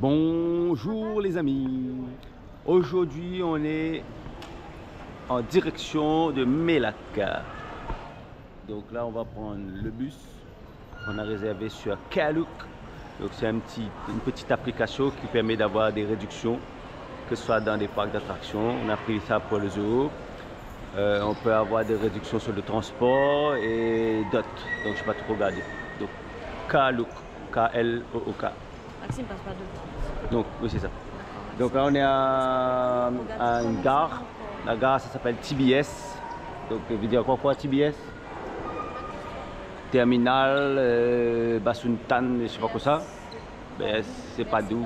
Bonjour les amis, aujourd'hui on est en direction de Melaka. Donc là on va prendre le bus, on a réservé sur Klook. Donc c'est une petite application qui permet d'avoir des réductions, que ce soit dans des parcs d'attractions. On a pris ça pour le zoo. On peut avoir des réductions sur le transport et d'autres. Donc je ne sais pas trop regarder. Donc Klook, K-L-O-O-K. Maxime passe pas devant. Donc oui c'est ça. Donc là on est à une gare. La gare ça s'appelle TBS. Donc veut dire quoi TBS? Terminal Basuntan, je sais pas quoi ça. Ben c'est pas d'où.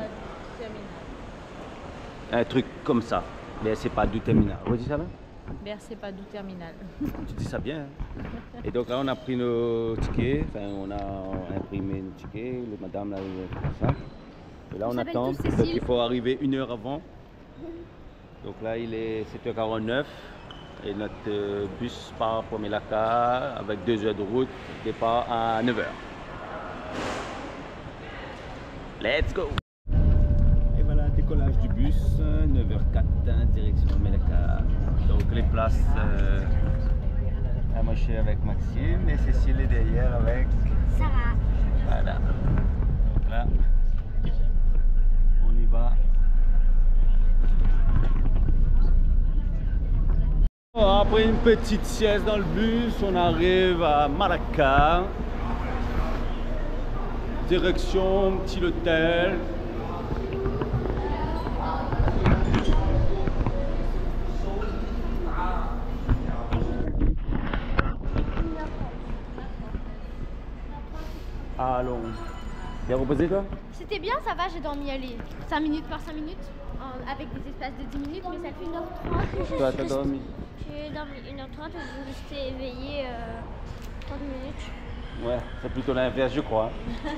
Un truc comme ça. Mais c'est pas d'où terminal. Redis ça là? C'est pas d'où terminal. Tu dis ça bien. Hein? Et donc là on a pris nos tickets. Enfin on a imprimé nos tickets. Le madame là fait ça. Et là on attend. Donc il faut arriver 1 heure avant. Donc là il est 7h49. Et notre bus part pour Melaka avec 2 heures de route, départ à 9h. Let's go! Et voilà, décollage du bus, 9h04, direction Melaka. Donc les places, moi je suis avec Maxime et Cécile est derrière avec Sarah. Voilà. Donc là, on y va. Après une petite sieste dans le bus, on arrive à Malacca. Direction petit hôtel. Allons. Bien reposé toi? C'était bien, ça va, j'ai dormi 5 minutes par 5 minutes, avec des espaces de 10 minutes, mais ça fait 1h30. Toi, t'as dormi? J'ai dormi 1h30 et je restais éveillée 30 minutes. Ouais, c'est plutôt l'inverse, je crois.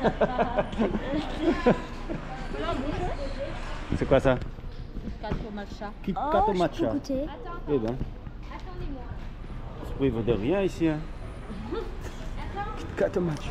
C'est quoi ça? Kato matcha. Kato matcha. Je peux goûter. Eh ben, Attendez-moi. je prive de rien ici. Hein. Kato matcha.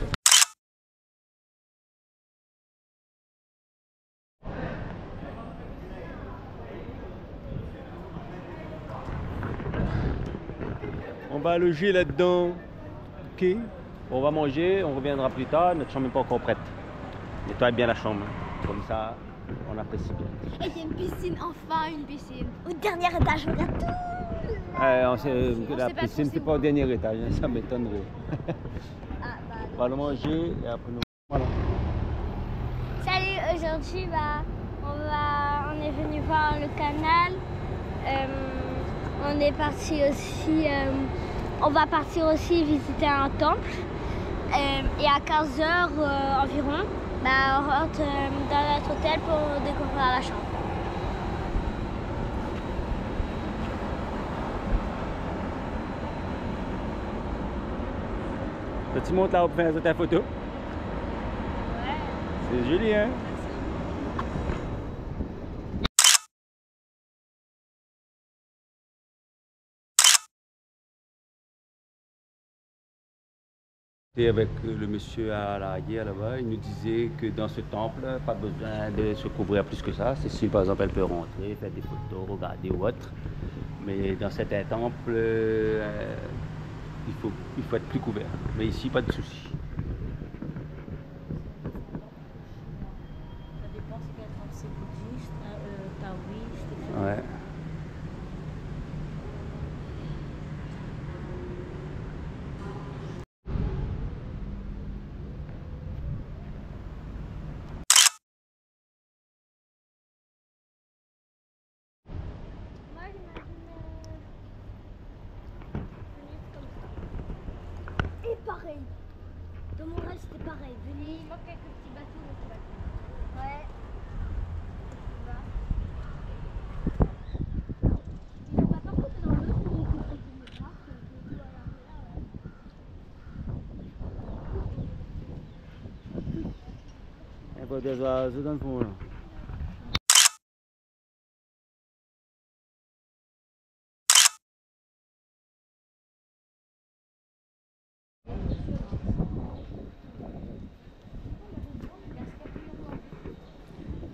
On va loger là-dedans. Ok. On va manger, on reviendra plus tard. Notre chambre n'est pas encore prête. Nettoie bien la chambre. Comme ça, on apprécie bien. Et il y a une piscine, enfin une piscine. Au dernier étage, regarde tout. La piscine, c'est pas au dernier étage, hein, ça m'étonnerait. On va le manger et après nous. Voilà. Salut, aujourd'hui on est venu voir le canal. On est parti aussi, on va partir aussi visiter un temple. Et à 15h environ, on rentre dans notre hôtel pour découvrir la chambre. Tu montes là pour faire ta photo? Ouais. C'est joli, hein? Et avec le monsieur à l'arrière là-bas, il nous disait que dans ce temple, pas besoin de se couvrir plus que ça. C'est si par exemple elle peut rentrer, faire des photos, regarder ou autre. Mais dans certains temples, il faut être plus couvert. Mais ici, pas de souci. Ça dépend si c'est bouddhiste, taoïste, etc. Ouais. Moi j'imagine comme ça. Et pareil. Dans mon rêve c'était pareil. Il manque quelques petits bateaux, mais c'est pas grave. Ouais. Par contre dans l'autre, il y a quelques parcs. Il faut des oiseaux dans le fond là.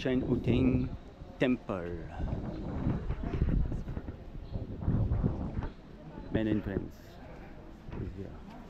Chen Uteng Temple. Main entrance is here.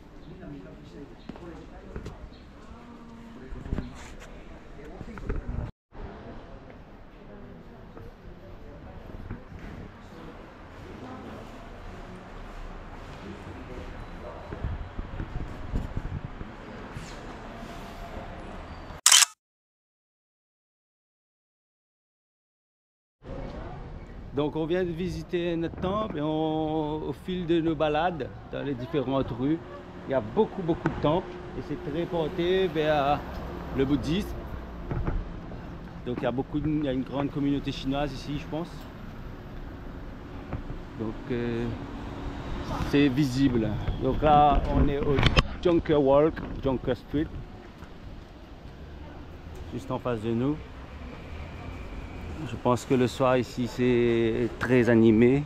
Donc on vient de visiter notre temple et au fil de nos balades dans les différentes rues, il y a beaucoup de temples et c'est très porté vers le bouddhisme. Donc il y a une grande communauté chinoise ici, je pense. Donc c'est visible. Donc là on est au Junker Walk, Junker Street, juste en face de nous. Je pense que le soir ici c'est très animé.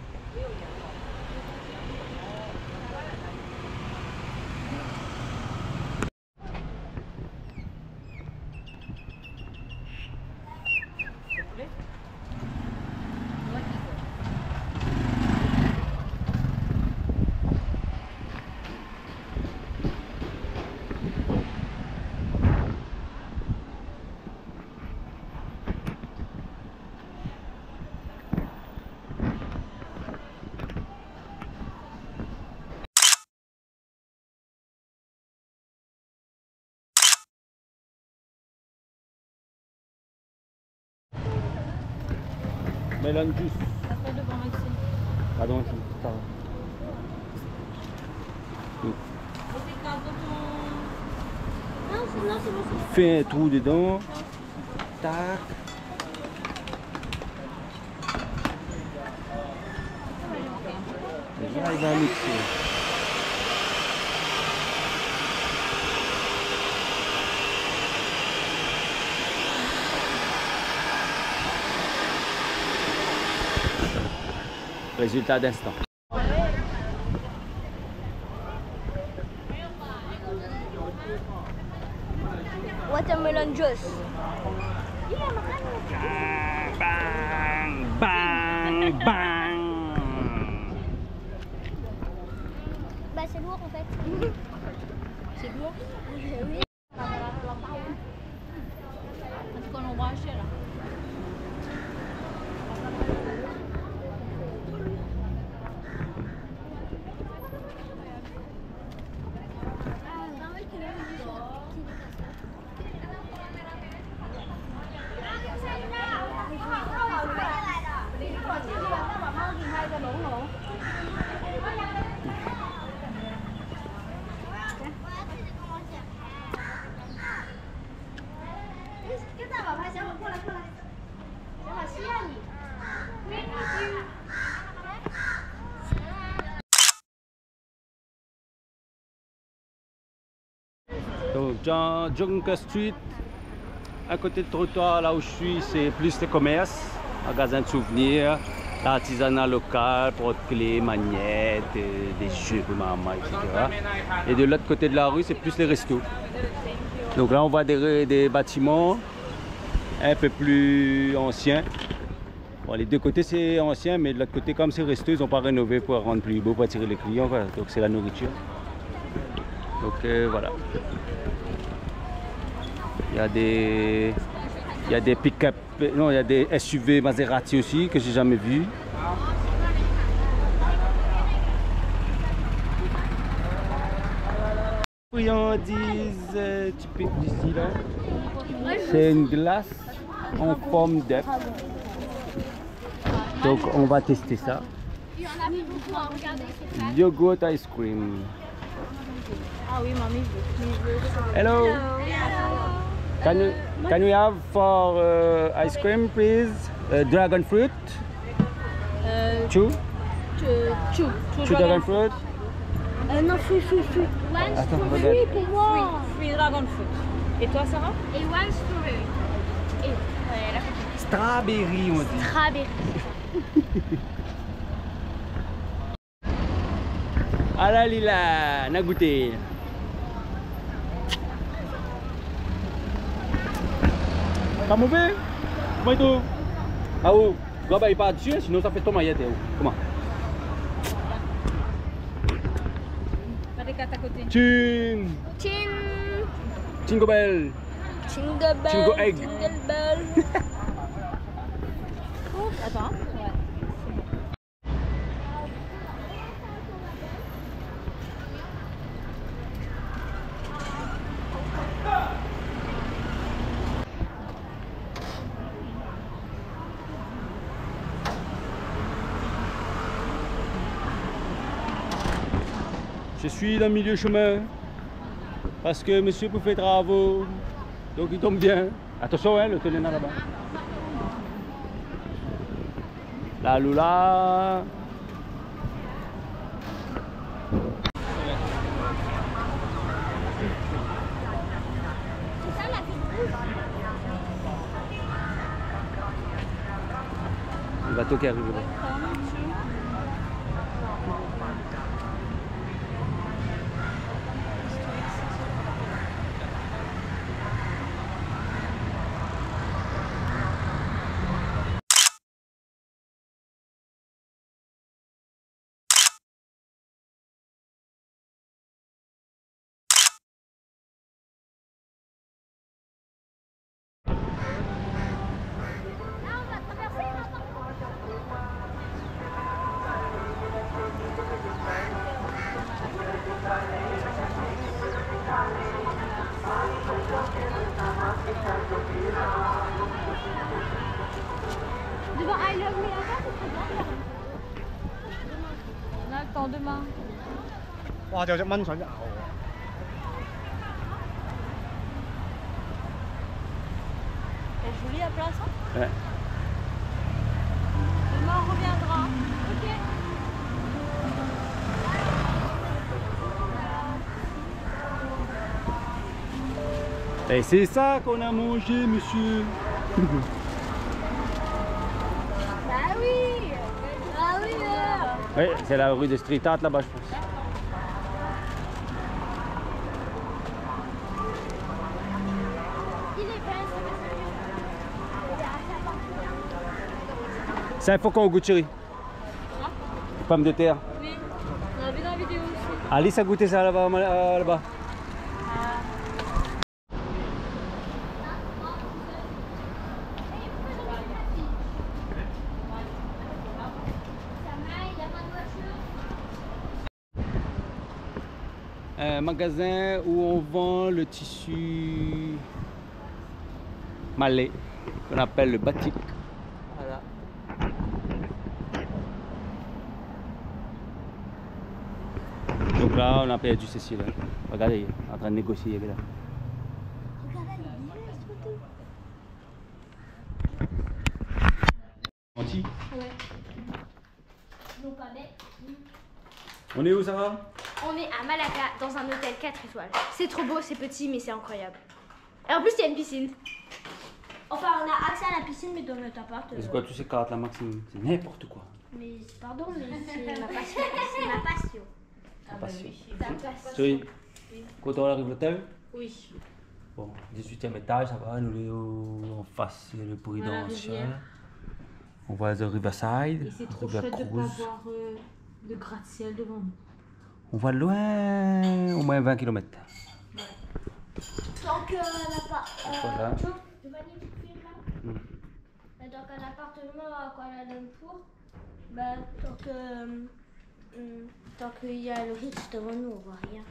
Melon juice. Après devant ici. Pardon, ici. Pardon. Non, c'est bon. Fais un trou dedans. Tac. Et là, il va mixer. Résultat d'instant. Watermelon juice. Bang, bang, bang. Bah c'est lourd en fait. C'est lourd. Oui. Est-ce qu'on va acheter là? Donc dans Junker Street, à côté de trottoir, là où je suis, c'est plus le commerce, magasin de souvenirs, l'artisanat local, porte-clés, magnettes, des jeux pour maman, etc. Et de l'autre côté de la rue, c'est plus les restos. Donc là, on voit des bâtiments un peu plus anciens. Bon, les deux côtés, c'est ancien, mais de l'autre côté, comme c'est resto, ils n'ont pas rénové pour rendre plus beau, pour attirer les clients. Quoi. Donc c'est la nourriture. Donc voilà. Il y a des pick-up, non, il y a des SUV Maserati aussi que j'ai jamais vu. Friandises typiques d'ici là. C'est une glace en forme d'œuf. Donc on va tester ça. Yogurt ice cream. Ah oui, mamie, je veux. Hello. Can we have for ice cream, please? Dragon fruit. Two dragon fruit. Non, fruit. One Attends, strawberry regarde. pour moi. Free dragon fruit. Et toi, Sarah? Et one strawberry. Et voilà. Strawberry, on dit. Strawberry. Ah là, Lila, on a goûté. Pas mauvais? Comment il trouve? Ah où? Gars, bah, il part dessus, sinon ça fait ton maillette. Comment? Pas des quatre à côté. Tching! Tching. Jingle bell! Jingle bell. Jingle egg. Jingle bell. Attends. Ouais. Je suis dans le milieu chemin parce que monsieur peut faire travaux, donc il tombe bien. Attention, hein, le tenant là-bas. La Lula. Le bateau qui arrive là. Devant I Love Me là-bas, c'est très bien. On a le temps demain. 哇！仲有隻蚊想咬我。 Elle est jolie la place, hein? Ouais. Demain on reviendra. Ok. Et c'est ça qu'on a mangé, monsieur. Bah oui. Ah oui. Oui, c'est la rue de Street Art là-bas, je pense. Il est bien, C'est un faucon au goût de chéri. Pomme de terre. Oui. On a vu dans la vidéo aussi. Alice a goûté ça là-bas. Là-bas. Un magasin où on vend le tissu malais qu'on appelle le batik. Voilà. Donc là, on a perdu Cécile. Regardez, en train de négocier. Là. Anti. Ouais. Donc, avec. On est où, Sarah? On est à Malaga dans un hôtel 4 étoiles. C'est trop beau, c'est petit, mais c'est incroyable. Et en plus, il y a une piscine. Enfin, on a accès à la piscine, mais dans notre appart. C'est quoi tous ces cartes là, Maxime? C'est n'importe quoi. Mais pardon, mais c'est ma passion. C'est ma passion. Ta passion. Ta passion. Chérie, quand on arrive à l'hôtel, Oui. bon, 18e étage, ça va, nous en face, il y a le Prudential. On voit The Riverside, Et c'est trop River chouette de ne pas Cruise. avoir de gratte-ciel devant nous. On voit loin, au moins 20 km. Tant qu'un appart. Voilà. Tu vois les petites filles là Tant qu'un appartement à Kuala Lumpur, bah, tant qu'il y a le Ritz devant nous, on voit rien.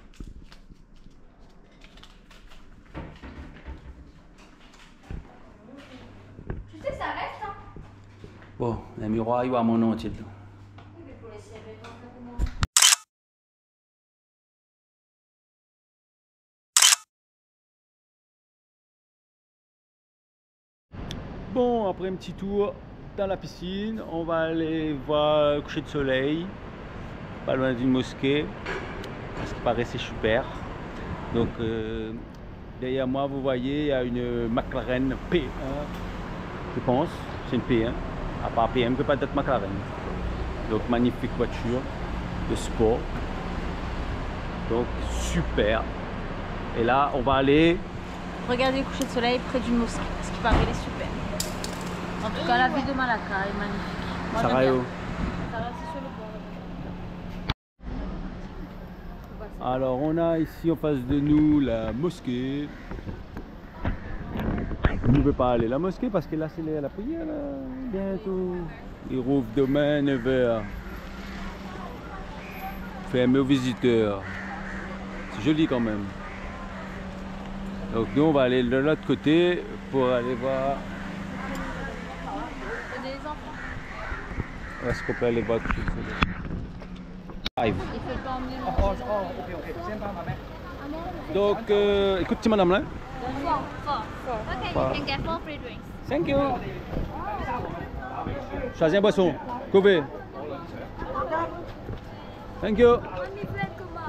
Tu sais, ça reste, hein. Bon, le miroir, il va à mon nom entier dedans. Mais faut laisser avec un peu. Bon, après un petit tour dans la piscine, on va aller voir le coucher de soleil, pas loin d'une mosquée, parce qu'il paraît c'est super. Donc derrière moi, vous voyez, il y a une McLaren P1, je pense, c'est une P1, à part PM, peut pas être McLaren. Donc magnifique voiture de sport, donc super. Et là, on va aller. Regardez le coucher de soleil près d'une mosquée, parce qu'il paraît il est super. En tout cas, la ville de Malacca est magnifique. Moi, j'aime Sarajevo. bien. Ça va, c'est sur le bord. Alors on a ici en face de nous la mosquée. On ne peut pas aller à la mosquée parce que là c'est la prière là, bientôt. Ils rouvrent demain 9h. Fermé aux visiteurs. C'est joli quand même. Donc nous on va aller de l'autre côté pour aller voir. Est-ce qu'on peut aller voir tout Live. Il fait pas emmener Oh, oh, ok, ok. Same time, ma mère. Donc écoutez madame là. Four. Okay, Wow. you can get 4 free drinks. Thank you. Choisis un boisson. Coupé. Thank you. Ils veulent comment?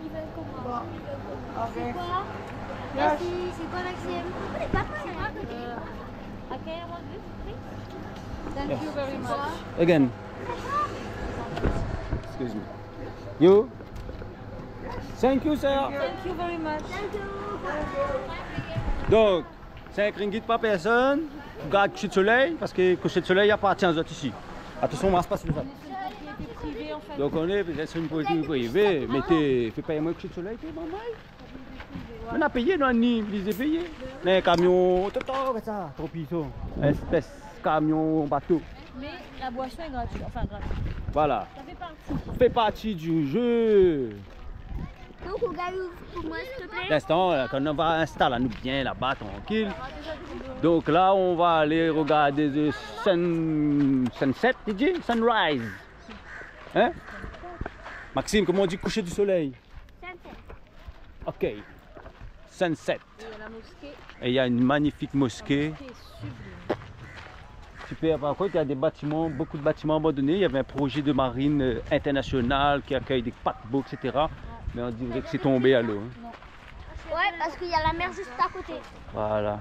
C'est quoi? Merci, c'est quoi Maxime? C'est quoi Okay, I want this, please. Thank Yes. you very much. Again. Excuse me. You. Thank you, sir. Thank you very much. Donc, 5 ringgit par personne. Garde coucher de soleil, parce que coucher de soleil appartient aux autres ici. Attention, on va se passer le ça. Propriété privée, en fait. Donc on est peut-être sur une politique privée, mais fais payer moins coucher de soleil, c'est normal. On a payé dans le nid, ils ont payé. Les camions, tout ça, trop pissant. Espèce, camion, bateau. Mais la boisson est gratuite, enfin gratuite. Voilà. Ça fait partie. Fait partie du jeu. Donc, regarde pour moi, s'il te plaît. L'instant, quand on va installer nous bien là-bas, tranquille. Donc là, on va aller regarder le sunset, tu dis? Sunrise. Hein? Maxime, comment on dit coucher du soleil? Ok. Sunset. Il y a la mosquée Et il y a une magnifique mosquée. qui est sublime. Super, par contre, il y a des bâtiments, beaucoup de bâtiments abandonnés. Il y avait un projet de marine internationale qui accueille des paquebots, etc. Mais on dirait que c'est tombé à l'eau. Hein. Ouais, parce qu'il y a la mer juste à côté. Voilà.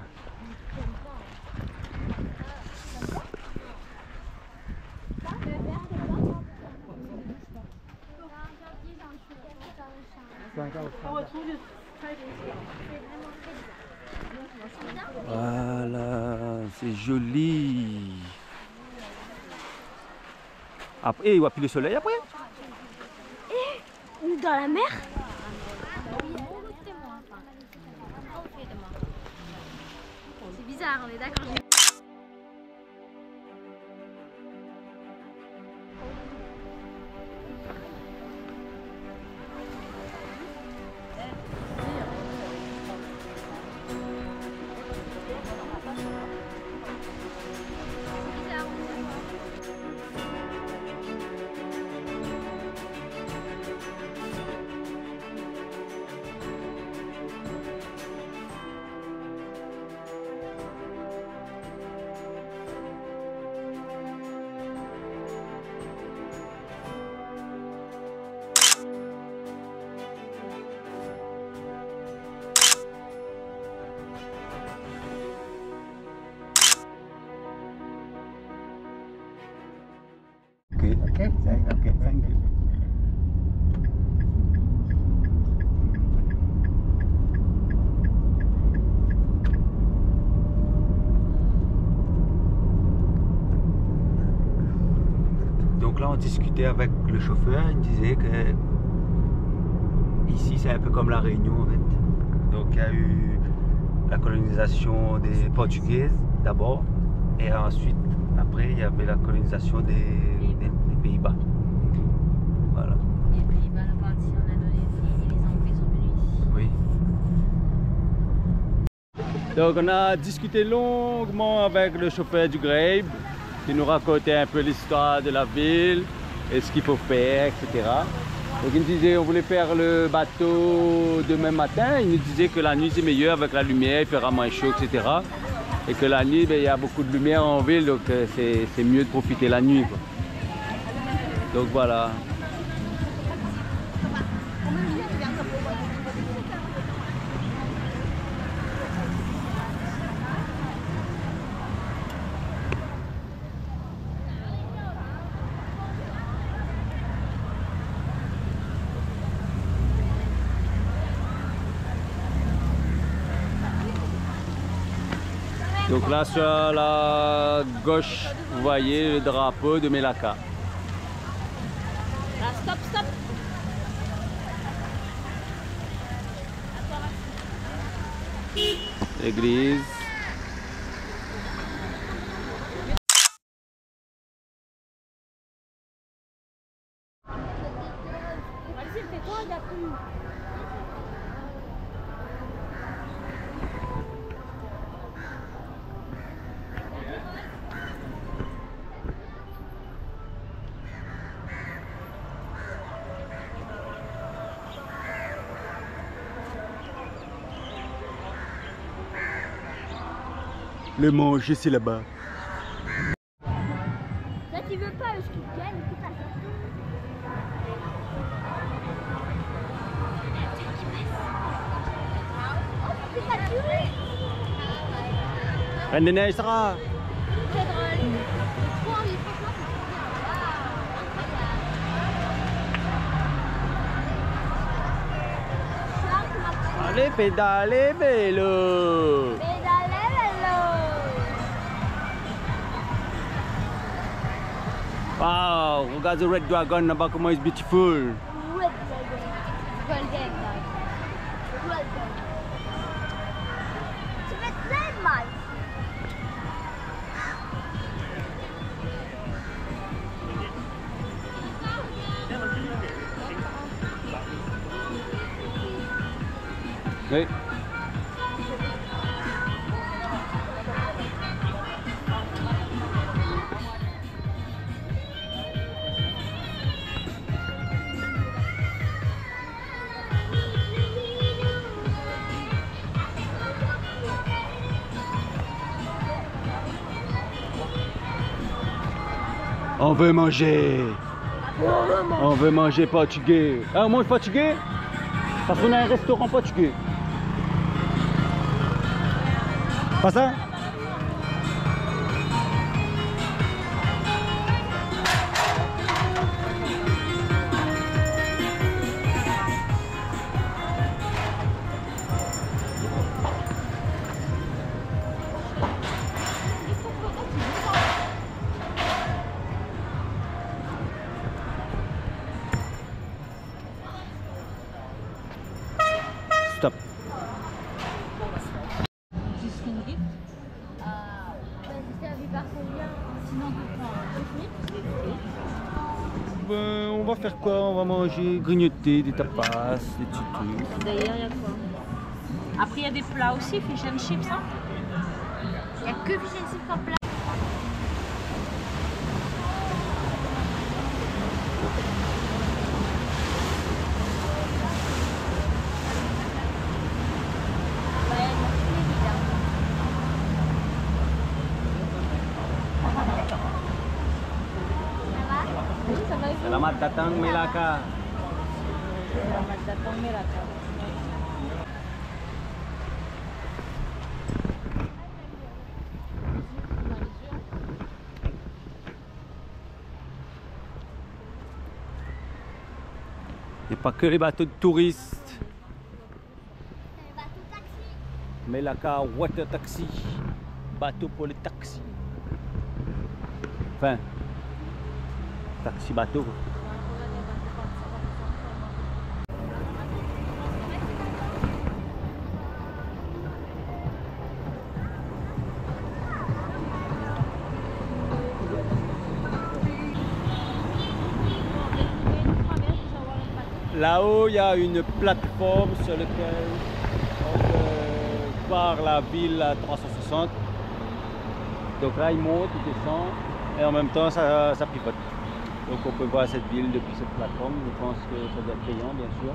Voilà, c'est joli. Après, il y a plus le soleil après. Dans la mer? C'est bizarre, on est d'accord. Okay, thank you. Donc là, on discutait avec le chauffeur, il disait que ici, c'est un peu comme la Réunion en fait. Donc il y a eu la colonisation des Portugaises d'abord, et ensuite, après, il y avait la colonisation des Pays-Bas. Voilà. Les Pays-Bas, la partie en Indonésie, et les Anglais sont venus ici. Donc on a discuté longuement avec le chauffeur du Grabe qui nous racontait un peu l'histoire de la ville et ce qu'il faut faire, etc. Donc il nous disait on voulait faire le bateau demain matin, il nous disait que la nuit c'est meilleur avec la lumière, il fera moins chaud, etc. Et que la nuit, ben, il y a beaucoup de lumière en ville, donc c'est mieux de profiter la nuit, quoi. Donc voilà. Donc là sur la gauche, vous voyez le drapeau de Melaka. Ah, stop, stop. L'église. Vas-y, fais quoi, il a plus. Le manger, c'est là-bas. Là, tu veux pas, ce qu'il gagne, c'est pas ça. Oh, c'est pas tué. Reine des Neiges, Sarah. C'est drôle. J'ai trop envie, franchement, c'est Allez, pédalez, vélo. Pédalez, vélo. Wow, regarde le Red Dragon là-bas, comment il est beautiful. Red Dragon. Golden Dragon. Red Dragon. Tu fais très mal. Oui. On veut manger. On veut manger portugais. Ah, on mange portugais? Parce qu'on a un restaurant portugais. Pas ça? Stop. Ben, on va faire quoi? On va manger, grignoter, des tapas, des petits trucs. D'ailleurs, il y a quoi? Après, il y a des plats aussi, fish and chips. Hein? Il n'y a que fish and chips en plat. Selamat datang Melaka. Selamat datang Melaka. Il n'y a pas que les bateaux de touristes. Bateau taxi. Melaka Water Taxi. Bateau pour les taxis. Enfin, taxi bateau. Là-haut, il y a une plateforme sur laquelle on part la ville à 360. Donc là, il monte, il descend et en même temps, ça pivote. Donc on peut voir cette ville depuis cette plateforme. Je pense que ça doit être payant, bien sûr.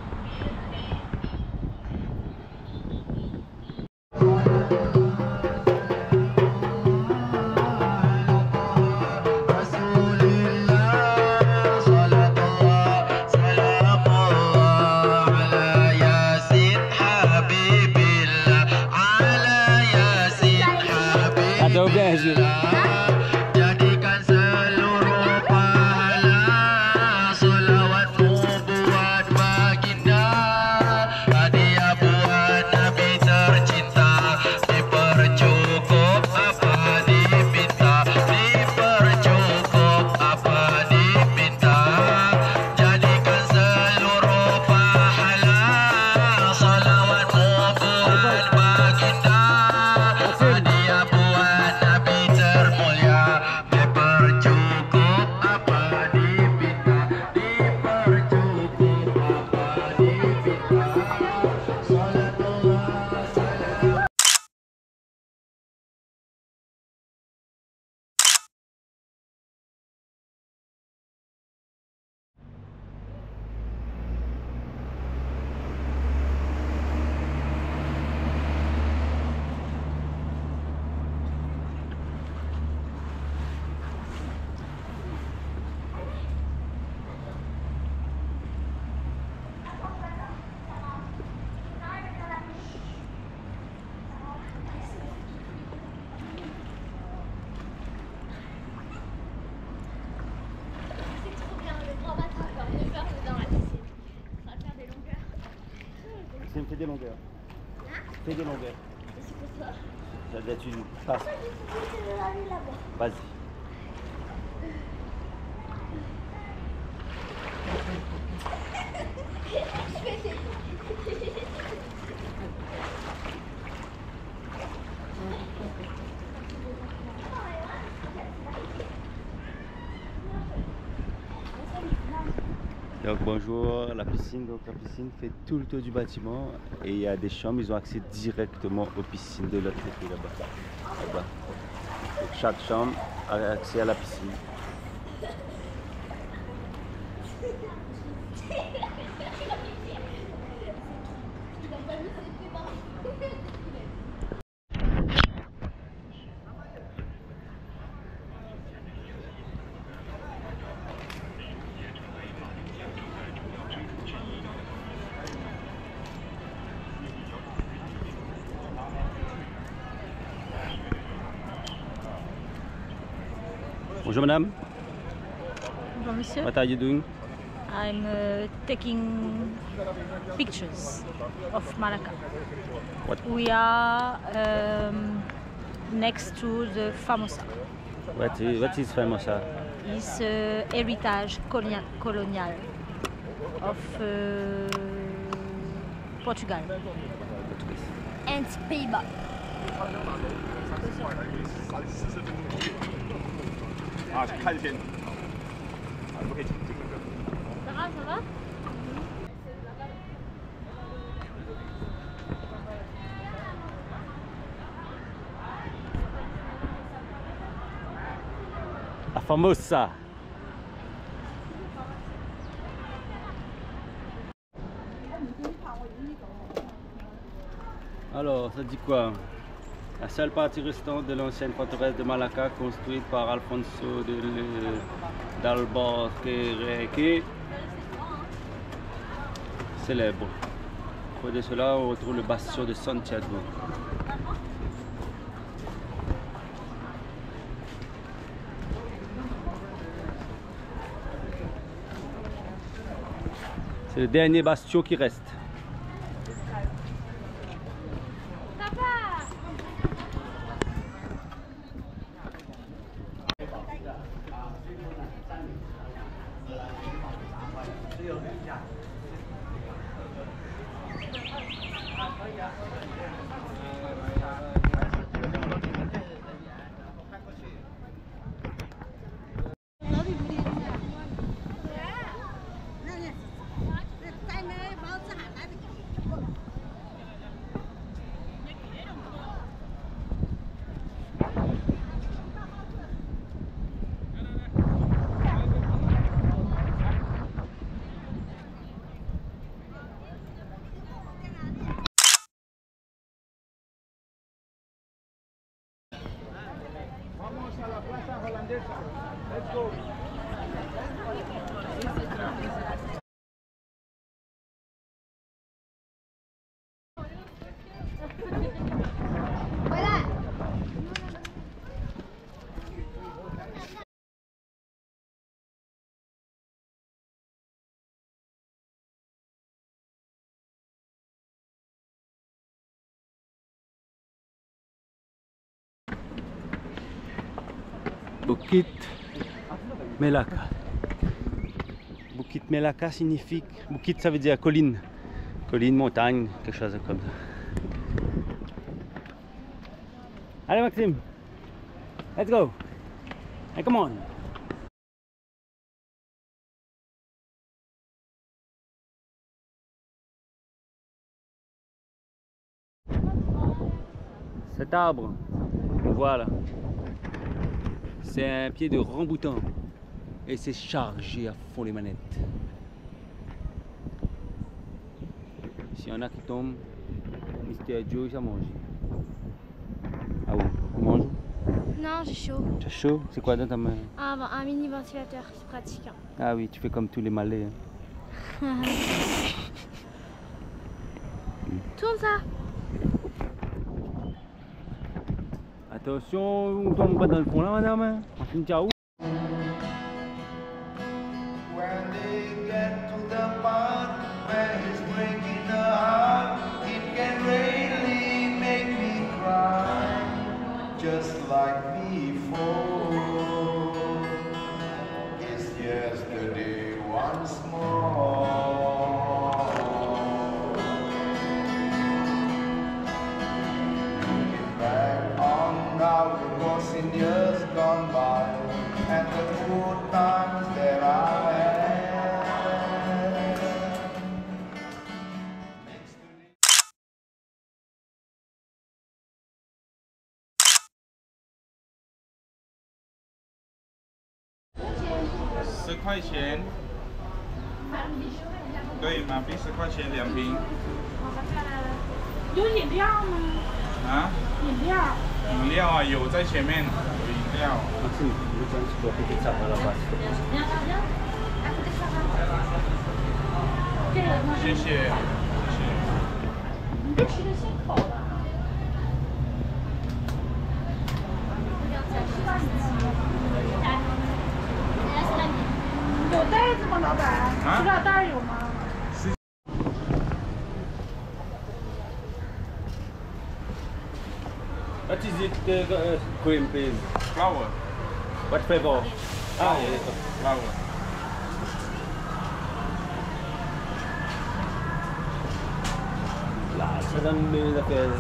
Jadikan seluruh pahala solawatmu buat baginda, hadiah buat Nabi tercinta, dipercukup Dia buat Nabi termulia, dipercukup apa dipinta, dipercukup apa dipinta. Salatullah salam. C'est fait des longueurs. Fais des longueurs. Ça doit être une passe. Vas-y. Donc bonjour, la piscine. Donc la piscine fait tout le tour du bâtiment et il y a des chambres, ils ont accès directement aux piscines de l'autre côté là-bas. Là-bas. Donc, chaque chambre a accès à la piscine. Bonjour madame. Bonjour monsieur. What are you doing? I'm taking pictures of Malacca. What? We are next to the Famosa. What is Famosa? It's heritage colonial of Portugal. And Pays-Bas. Ah, 看先，不可以这个。 Ça va, ça va? La Famosa. Alors, ça dit quoi? La seule partie restante de l'ancienne forteresse de Malacca construite par Alfonso d'Albuquerque, célèbre. Près de cela, on retrouve le bastion de Santiago. C'est le dernier bastion qui reste. Let's go. Bukit Melaka. Bukit Melaka signifie... Bukit ça veut dire colline. Colline, montagne, quelque chose comme ça. Allez Maxime, let's go. Hey, come on. Cet arbre qu'on voit là, c'est un pied de ramboutan et c'est chargé à fond les manettes. S'il y en a qui tombent, Mr. Joe ça mange. Ah oui, tu manges? Non, j'ai chaud. Tu as chaud? C'est quoi dans ta main? Un mini ventilateur, c'est pratique. Hein. Ah oui, tu fais comme tous les malais. Hein. Tourne ça. Attention, on tombe pas dans le fond là, madame. Hein. On finit où? When they get to the part where he's breaking the heart, it can really make me cry, just like before. It's yesterday once more. Looking back on how it was in years gone by, and the good times that I had. 10块钱，对，马币10块钱2瓶。 有饮料吗？ 啊？ 饮料。 饮料啊，有在前面有饮料。 Maxime, je veux que tu dois péter ça par la base. 谢谢，谢谢。 你就吃的心口了。有袋子吗，老板？塑料袋有吗？ What is it, cream please? Flower, What flavor? Ah, yeah. flower. Là, ça donne les affaires.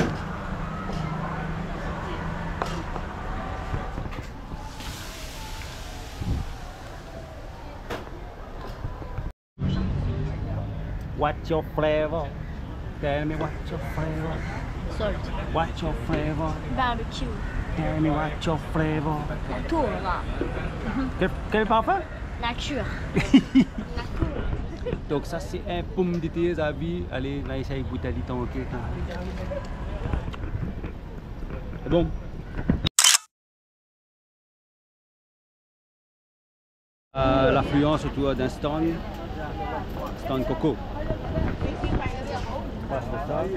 What's your flavor? Tell me what's your flavor? Salt. What's your flavor? Barbecue. Tell me what's your flavor? Tour. Quel parfum? Nature. Donc ça c'est un pomme de terre à vie. Allez, là essaye de goûter tant ok. C'est bon. L'affluence autour d'un stand coco. Voilà, c'est ça.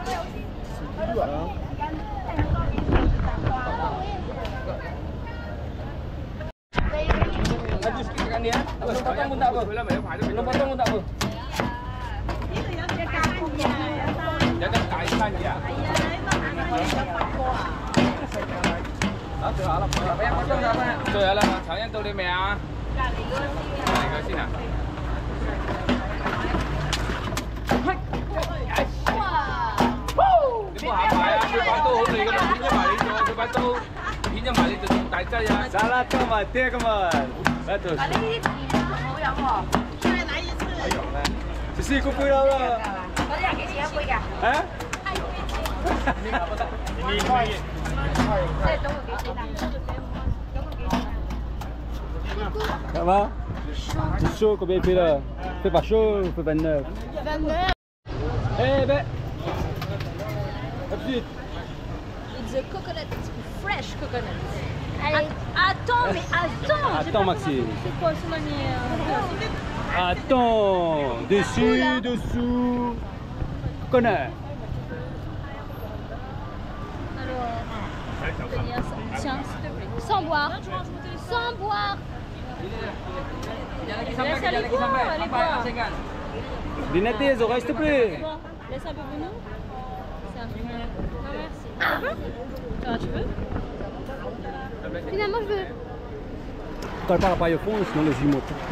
Salad come on, take come on. Attention. 試試個杯啦。 嗰啲人幾錢一杯㗎？ 啊？ 即係總共幾錢啊？總共幾錢啊？ Ça va? C'est chaud, combien il fait là? Il fait pas chaud, il fait 29. 29. Eh ben! Tout de suite! It's a coconut, fresh coconut. Allez. Attends, mais attends. Attends, Maxime. C'est quoi ce manière? Attends! Dessus, dessous! Connard! Alors, tiens, s'il te plaît. Sans boire. Sans boire. Laisse aller boire, allez boire. Lunette des oreilles, s'il te plaît! Bon, laisse un peu pour nous. C'est un peu. Non, merci. Tu veux? Finalement, je veux. Colle pas la paille au fond, sinon le jus monte.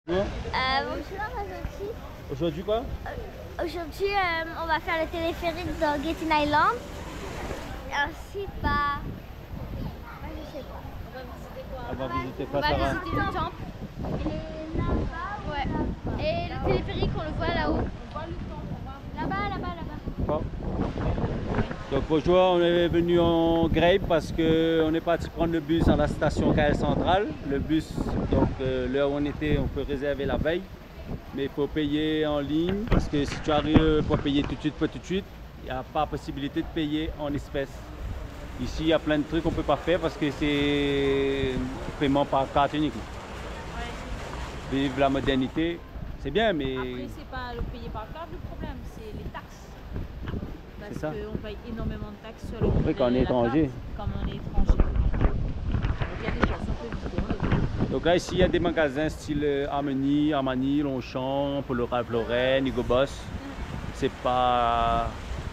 Bonjour, Aujourd'hui quoi? aujourd'hui, on va faire le téléphérique dans Getting Island. Et ensuite, bah, je sais pas. Elle va visiter On quoi, va Sarah? visiter le temple. Et là-bas, Ouais. Et le téléphérique, on le voit là-haut. On voit le temple. Là-bas, là-bas, là-bas. Bon. Donc aujourd'hui on est venu en Grape parce qu'on est parti prendre le bus à la station KL Centrale. Le bus, donc l'heure où on était, on peut réserver la veille. Mais il faut payer en ligne parce que si tu arrives pour payer tout de suite, pas tout de suite, il n'y a pas possibilité de payer en espèces. Ici il y a plein de trucs qu'on ne peut pas faire parce que c'est paiement par carte unique. Vive la modernité, c'est bien mais... Après, c'est pas le payer par carte le problème, c'est les taxes. C'est ça. Parce qu'on paye énormément de taxes sur le Oui, quand on est étranger. Comme on est étranger. Donc il y a des choses un peu bizarres. Donc là, ici, il y a des magasins style Armani, Longchamp, Polo Ralph Lauren, Hugo Boss. C'est pas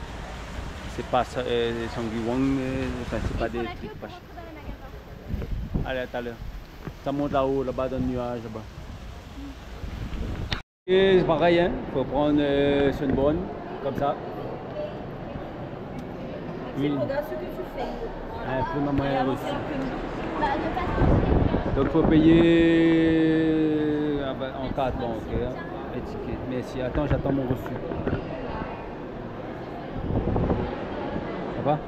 Sangui Wong, enfin, c'est pas des trucs pas chers. Allez, à tout à l'heure. Ça monte là-haut, là-bas dans le nuage, là-bas. Et c'est pareil, hein. Faut prendre sur une bonne, comme ça. Regarde ce que tu fais. Un peu ma moyenne reçue. bah, le passeport. Donc il faut payer en carte bancaire, étiquette. Mais si, attends, j'attends mon reçu. Ça va?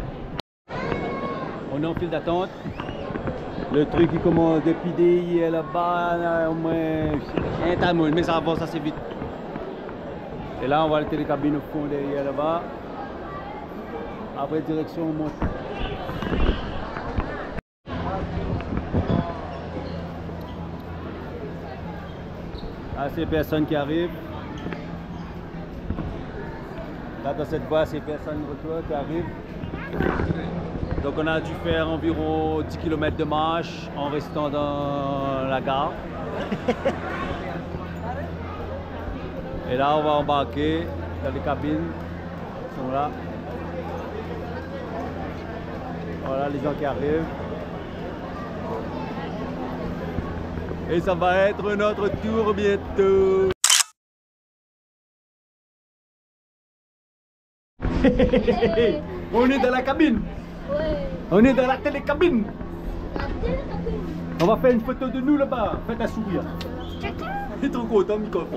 On est en file d'attente. Le truc qui commence depuis hier là-bas, au moins un time, mais ça avance assez vite. Et là, on voit le télécabine au fond derrière là-bas. Après, direction, on monte. Ah, ces personnes qui arrivent. Là, dans cette voie, ces personnes retour qui arrivent. Donc, on a dû faire environ 10 km de marche en restant dans la gare. Et là, on va embarquer dans les cabines. Ils sont là. Voilà les gens qui arrivent. Et ça va être notre tour bientôt. On est dans la cabine. Ouais. On est dans la télécabine. La télécabine. On va faire une photo de nous là-bas. Faites un sourire. Il est trop content, microphone.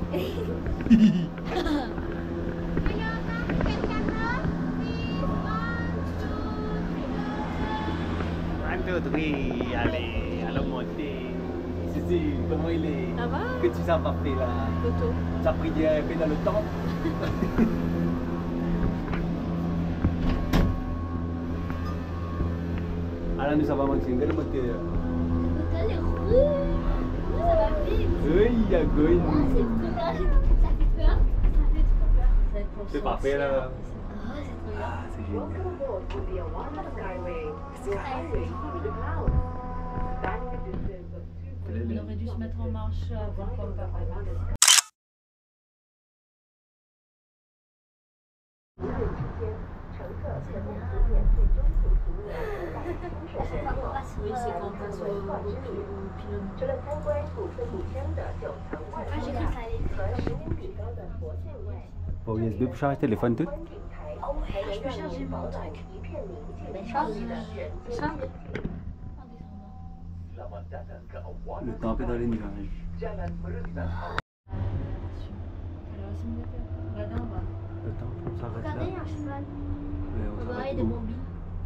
1, 2, 3, allez, allons monter. C'est comment il est? Ça va? Que tu as pas fait là? Photo. Tu as pris un peu dans le temps? Alors nous avons monté, regarde le moteur. T'as les roues. Ça va vite. Oui, il y a Goïn. Ah, c'est trop bien. Ça fait peur. Ça fait trop peur. C'est pas fait là. Ah, c'est trop bien. Ah, c'est génial. On aurait dû se mettre en marche avant comme papa. Oui, c'est quand on passe au pylône. Ah, j'ai cru que ça allait vite. Pour USB pour charger le téléphone tout. Je peux charger mon truc. Charge. Charge. Le temps est dans les nuages. Le temps, on s'arrête là. Regardez un cheval. Mais on On va s'arrête de où? Bambi.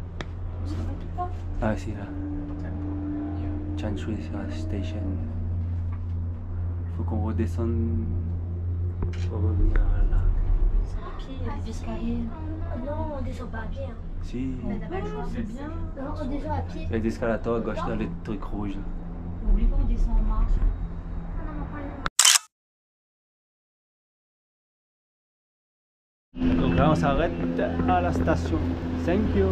Ah, c'est là. Chanshui Station. Il faut qu'on redescende pour revenir là. À pied, il y a des escaliers. Non, on descend pas à pied. Hein. Si. C'est bien. Non, on descend à pied. Il y a des escalators à gauche dans les trucs rouges. Là. N'oublie pas, on descend en marche. Donc là, on s'arrête à la station. Thank you.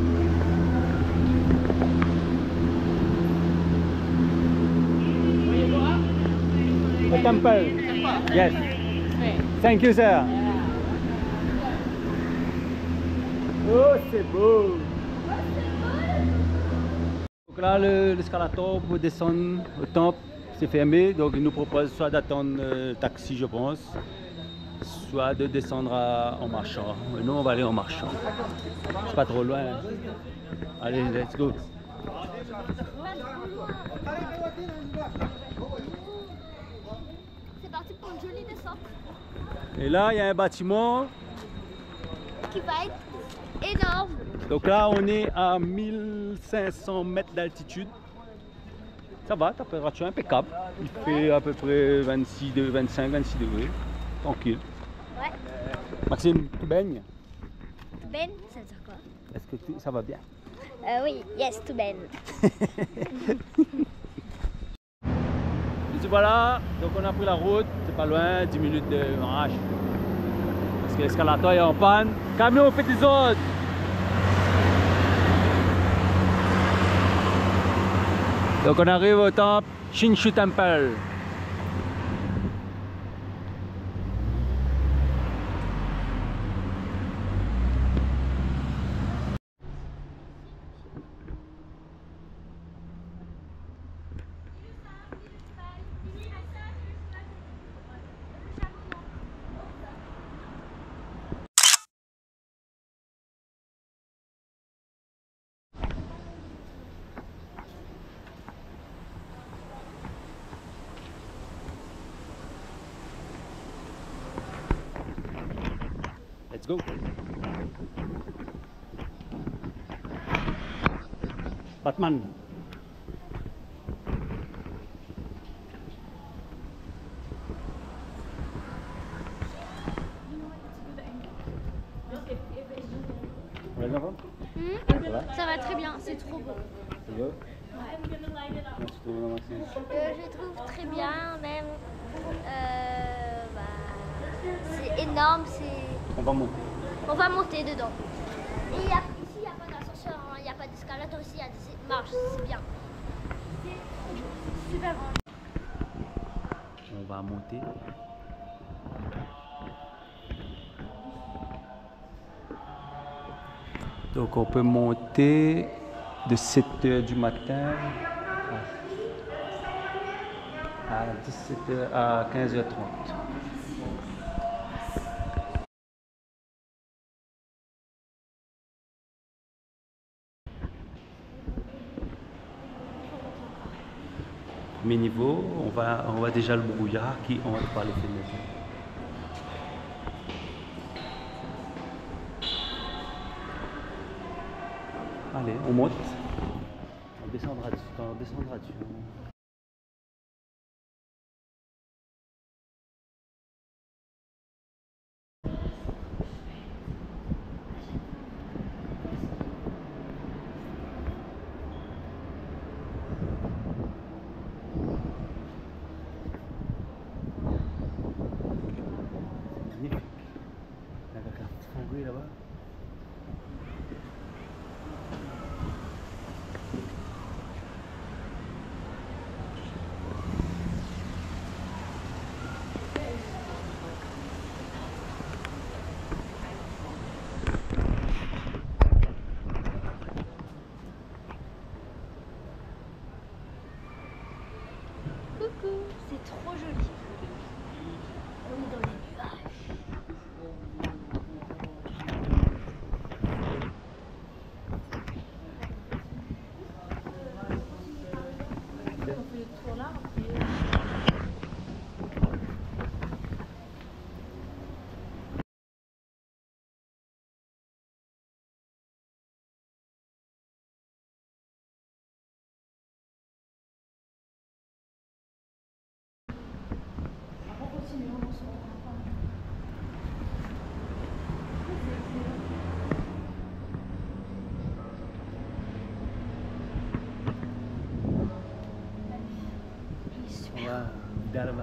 The temple. Yes. Thank you, sir. Oh, c'est beau. Donc là, l'escalator pour descendre au temple, c'est fermé, donc ils nous proposent soit d'attendre le taxi, je pense, soit de descendre en marchant. Et nous, on va aller en marchant. C'est pas trop loin. Allez, let's go. C'est parti pour une jolie descente Et là, il y a un bâtiment. qui va être énorme. Donc là, on est à 1500 mètres d'altitude. Ça va, température impeccable. Il fait à peu près 25-26 degrés. Tranquille. Ouais. Maxime, tu baignes? Ben, ça veut dire quoi? Est-ce que ça va bien? Oui, yes, to Ben. Et voilà, donc on a pris la route, c'est pas loin, 10 minutes de marche. Parce que l'escalator est en panne. Camion, fait des ordres! Donc on arrive au temple Shinshu Temple. Let's go. Batman. Ça va très bien, c'est trop beau. Je trouve très bien, même. C'est énorme, On va monter. on va monter dedans. Et ici, il n'y a pas d'ascenseur, il n'y a pas d'escalator, ici, il y a des marches, c'est bien. C'est super grand. On va monter. Donc on peut monter de 7 h du matin à 17 h à 15h30. Premier niveau, on voit déjà le brouillard qui entre par les fenêtres. Allez, on monte. On descendra dessus. On descendra dessus. Magnifique. Avec un petit congrès là-bas. Coucou, c'est trop joli. On est dans les nuages. On va là-bas.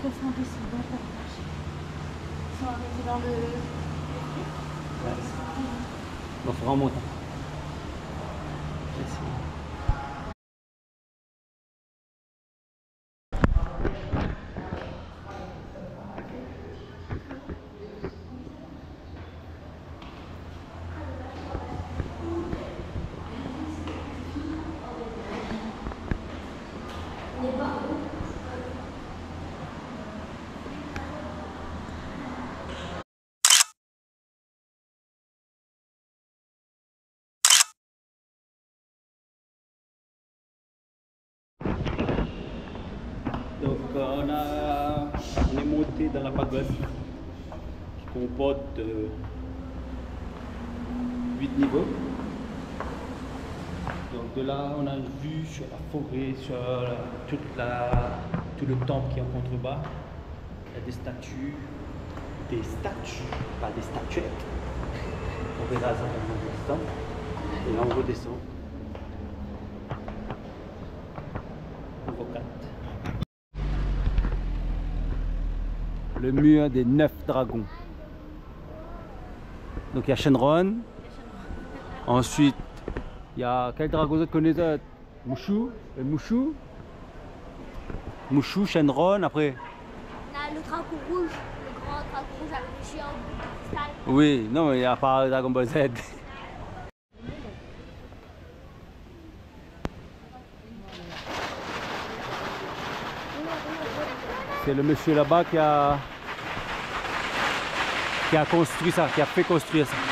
Descends, descends. Ils sont arrêtés dans le... On fera remonter. Donc on est monté dans la pagode qui comporte 8 niveaux. Donc de là on a une vue sur la forêt, sur tout le temple qui est en contrebas. Il y a des statues, pas des statuettes. On verra ça dans un instant. Et là on redescend. Niveau 4. Le mur des 9 dragons. Donc il y a Shenron. Ensuite, il y a quel dragon vous connaissez? Mushu, Mushu. Mushu, Shenron, après. On a le dragon rouge, le grand dragon rouge avec le géant de cristal. Oui, non, mais il n'y a pas Dragon Ball Z. C'est le monsieur là-bas qui a construit ça, qui a fait construire ça.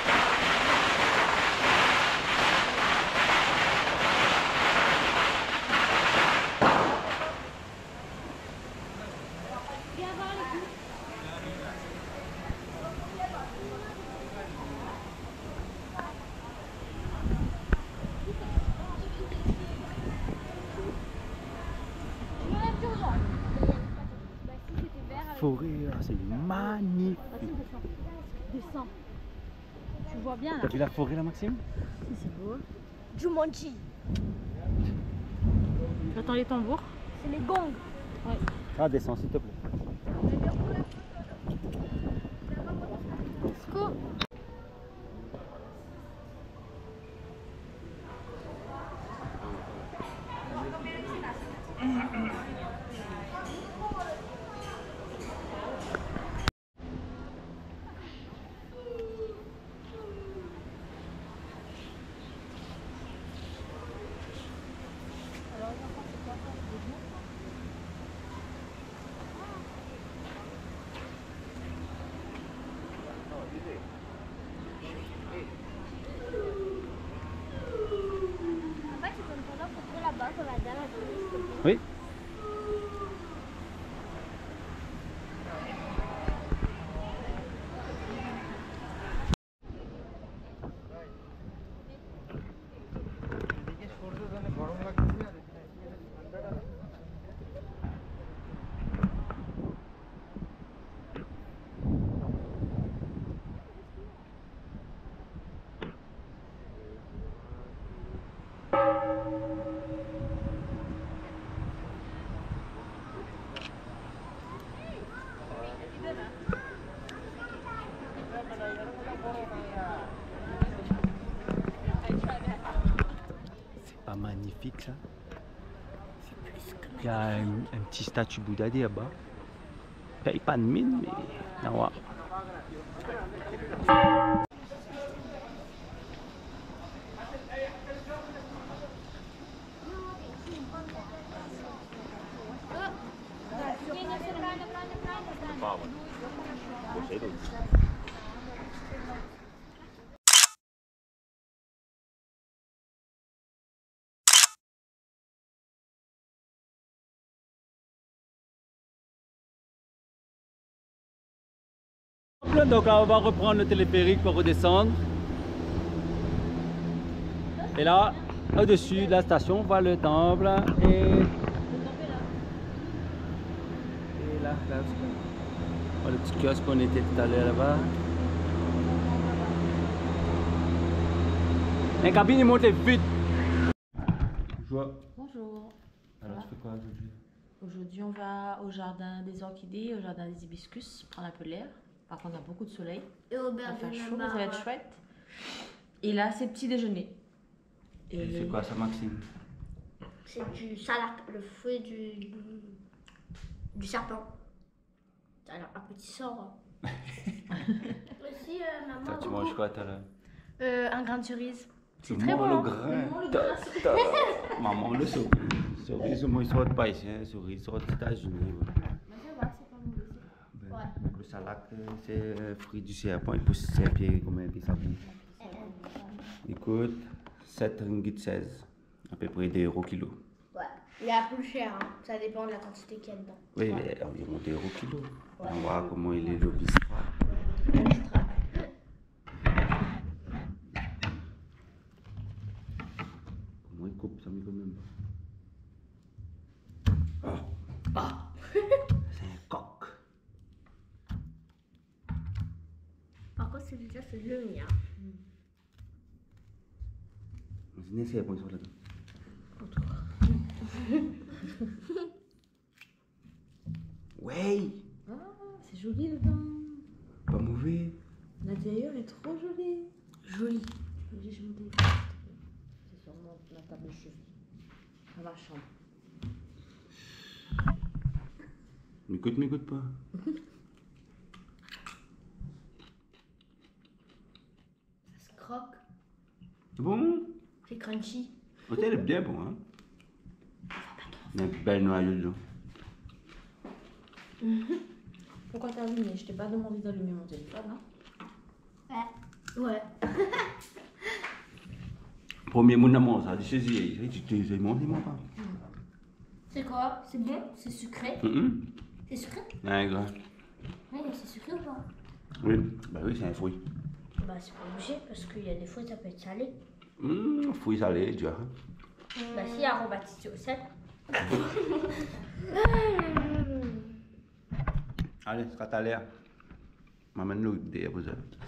Forêt, c'est magnifique. Descends. Tu vois bien là. T'as vu la forêt là, Maxime? Si, c'est beau. Jumanji. J'attends les tambours. C'est les gongs. Ouais. Ah, descends s'il te plaît. Let's go. Oui. C'est pas magnifique ça? Il y a un petit statue Bouddha là-bas. Paye pas de mine, mais non, ouais. Donc là on va reprendre le téléphérique pour redescendre. Et là, au-dessus de la station, on voit le temple et là, on voit le petit kiosque où on était tout à l'heure là-bas. La cabine est montée vite. Bonjour. Bonjour. Alors tu fais quoi aujourd'hui? Aujourd'hui, on va au jardin des orchidées, au jardin des hibiscus, prendre un peu l'air. Par contre, on a beaucoup de soleil. Et au Ça va berge faire de chaud, la mais ça va être Mare. chouette. Et là, c'est petit déjeuner. Et C'est quoi ça, Maxime? C'est du salak, le fruit du serpent. Ça a l'air appétissant. Aussi, maman. Toi, tu manges quoi, t'as là? Un grain de cerise. C'est Tu très bon. manges le hein. grain. Maman, le cerise. Cerise, moi, ils sortent pas ici, hein. Cerise, ils sortent aux États-Unis. Ouais. Ben, le salak, c'est un fruit du serpent. Il pousse ses pieds comme un sabou. Écoute, 7 ringgit 16. À peu près 2 € kilo. Ouais. Il est plus cher, hein. Ça dépend de la quantité qu'il y a dedans. Oui, mais environ 2 € kilo. On va voir comment il est le bistrot. Comment il coupe ça, mais quand même. C'est un coq. Par contre, celui-là, c'est le mien. C'est un serpent, ils sont là-dedans. Ouais, Ah, c'est joli dedans. pas mauvais. L'intérieur est trop joli. Joli. Je vais monter. C'est sur ma table de chevet. Dans ma chambre. M'écoute pas. Ça se croque. Bon, C'est crunchy. l'hôtel est bien bon, hein. Il y a une belle noyau dedans. Pourquoi t'as allumé? Je t'ai pas demandé d'allumer mon téléphone, hein? Ouais. Premier mon amour, ça a dit saisir. Tu t'es monté, mon pas. C'est quoi? C'est bon? C'est sucré? C'est sucré? Un gras. Oui, c'est sucré ou pas? Oui, bah oui, c'est un fruit. Bah, c'est pas obligé parce qu'il y a des fois ça peut être salé. Fruit salé, tu vois. Bah, si, il y a rebaptisé au sel. Allez, c'est à l'air. M'amène-nous des vous.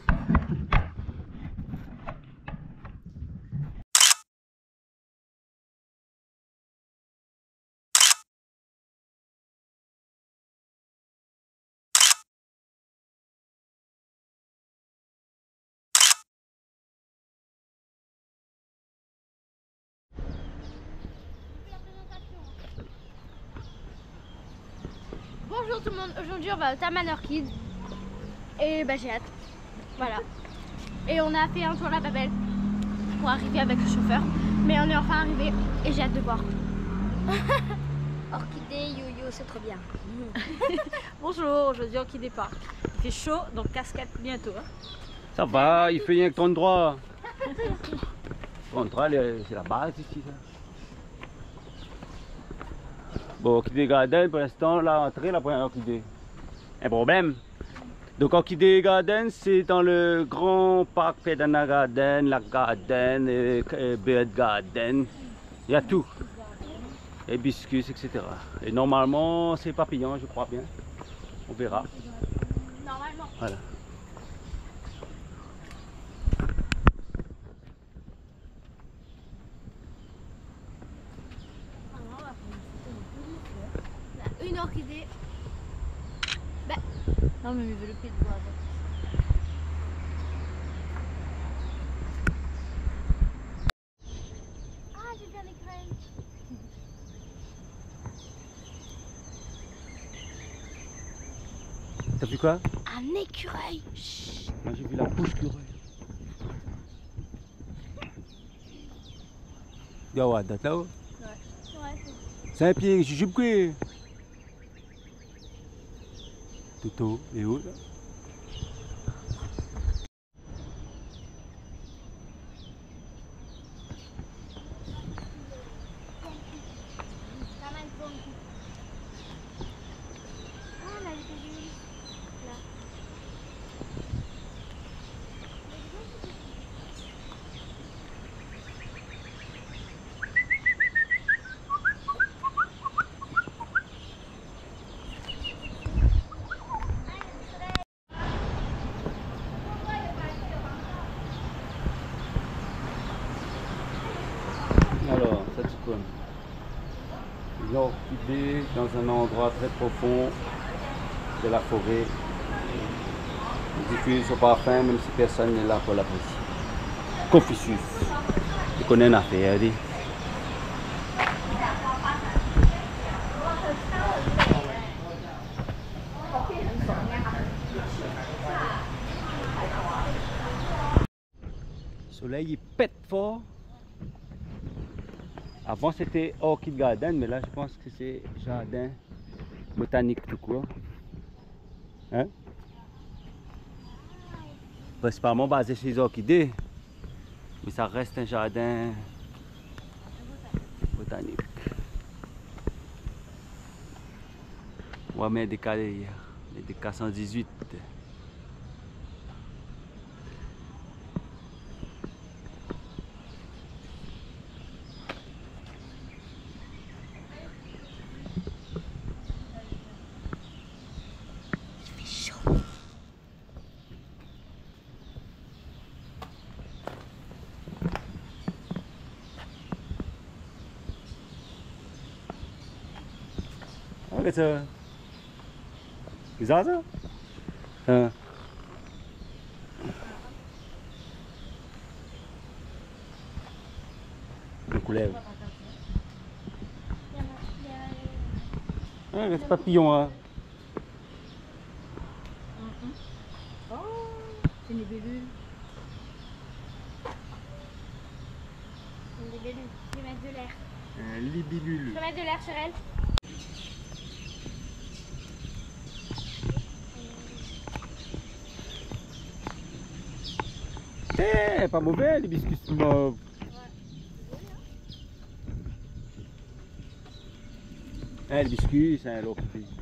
Bonjour tout le monde, aujourd'hui on va au Taman Orchid. Et bah j'ai hâte. Voilà. Et on a fait un tour à Babel pour arriver avec le chauffeur. Mais on est enfin arrivé et j'ai hâte de voir. Orchidée, yo-yo, c'est trop bien. Bonjour, aujourd'hui Orchidée Park. Il fait chaud, donc cascade bientôt. Hein. Ça va, il fait rien que 33. 33, c'est la base ici. Ça. Bon, Orchidée Garden, pour l'instant, l'entrée, la première orchidée. Un problème. Donc, Orchidée Garden, c'est dans le grand parc Pedana Garden, Lac Garden, Bird Garden. Il y a tout. Hibiscus, etc. Et normalement, c'est papillon, je crois bien. On verra. Normalement. Voilà. Une orchidée. Non, mais il veut le pied de bois. Ah, j'ai bien les graines. T'as vu quoi? Un écureuil. Moi j'ai vu la bouche curieuse. Regarde, date là-haut. Ouais, C'est un pied, je suis quoi? Toto, et où là? Ah, là, j'ai vu. Là. Alors, ça c'est quoi? Une orchidée dans un endroit très profond de la forêt. Il diffuse son parfum même si personne n'est là pour l'apprécier. Confucius. Tu connais une affaire, dit. Le soleil il pète fort. Avant c'était Orchid Garden, mais là je pense que c'est jardin botanique tout court. Hein? Principalement basé sur les orchidées, mais ça reste un jardin botanique. On va mettre des cas derrière, des cas 118. Regarde ça. Bizarre ça? Hein? Le couleur. Ah, c'est papillon hein. Oh, c'est une libellule. Une libellule. Je vais mettre de l'air. Un libellule. Je vais mettre de l'air sur elle. Eh, pas mauvais l'hibiscus mauve. Eh, l'hibiscus, c'est un lot.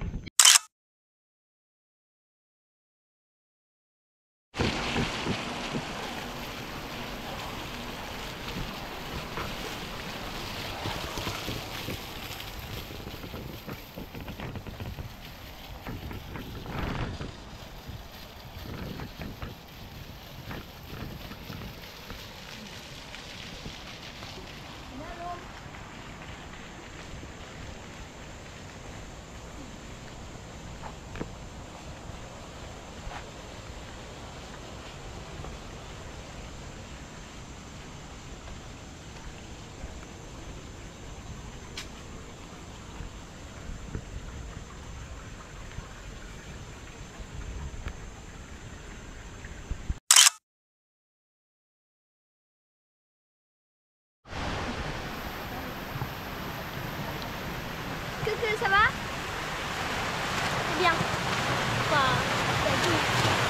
Coucou, ça va? C'est bien. Enfin, c'est tout.